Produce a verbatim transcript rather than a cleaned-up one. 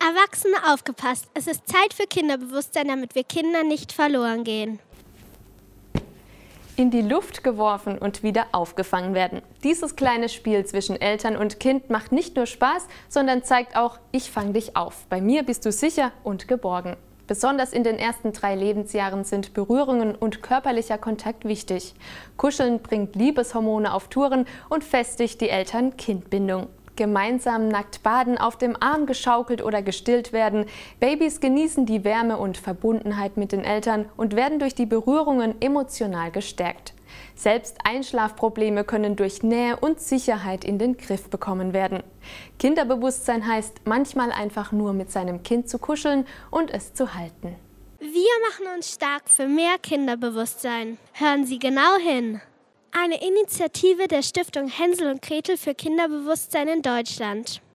Erwachsene, aufgepasst! Es ist Zeit für Kinderbewusstsein, damit wir Kinder nicht verloren gehen. In die Luft geworfen und wieder aufgefangen werden. Dieses kleine Spiel zwischen Eltern und Kind macht nicht nur Spaß, sondern zeigt auch, ich fange dich auf. Bei mir bist du sicher und geborgen. Besonders in den ersten drei Lebensjahren sind Berührungen und körperlicher Kontakt wichtig. Kuscheln bringt Liebeshormone auf Touren und festigt die Eltern-Kind-Bindung. Gemeinsam nackt baden, auf dem Arm geschaukelt oder gestillt werden. Babys genießen die Wärme und Verbundenheit mit den Eltern und werden durch die Berührungen emotional gestärkt. Selbst Einschlafprobleme können durch Nähe und Sicherheit in den Griff bekommen werden. Kinderbewusstsein heißt, manchmal einfach nur mit seinem Kind zu kuscheln und es zu halten. Wir machen uns stark für mehr Kinderbewusstsein. Hören Sie genau hin. Eine Initiative der Stiftung Hänsel und Gretel für Kinderbewusstsein in Deutschland.